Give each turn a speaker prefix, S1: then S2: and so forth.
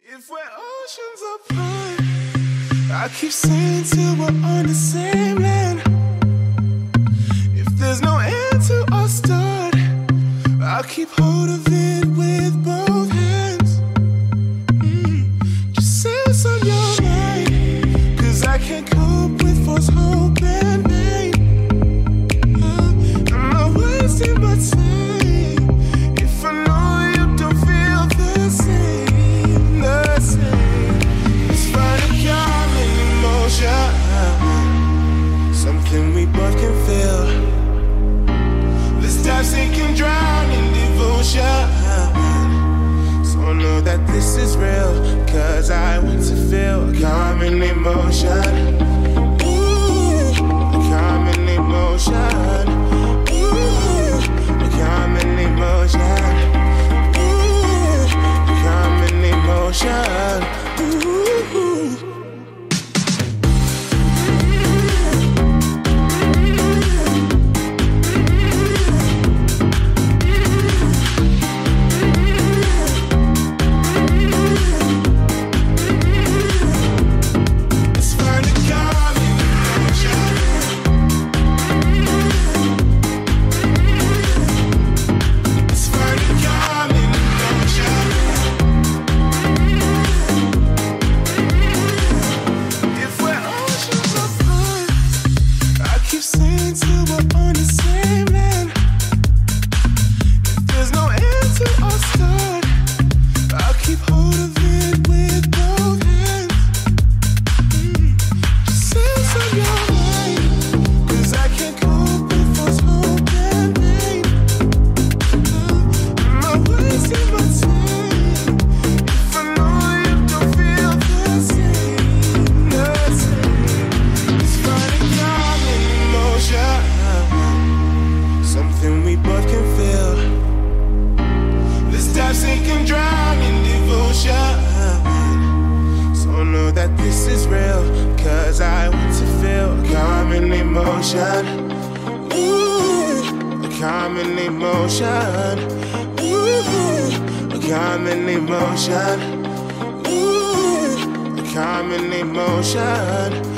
S1: If we're oceans apart, I keep saying till we're on the same land. If there's no end to our start, I'll keep hold of it with both hands. Just say what's on your mind, 'cause I can't cope with false hope and pain. I'm not wasting my time if I know you don't feel the same, the same. Let's find a calm in emotion, something we both can feel. Let's dive, sink and drown in devotion, so I know that this is real, 'cause I want to feel a calm in emotion. Ooh, a calm in emotion. Ooh, a calm in emotion. Ooh, a calm in emotion. Ooh. Emotion.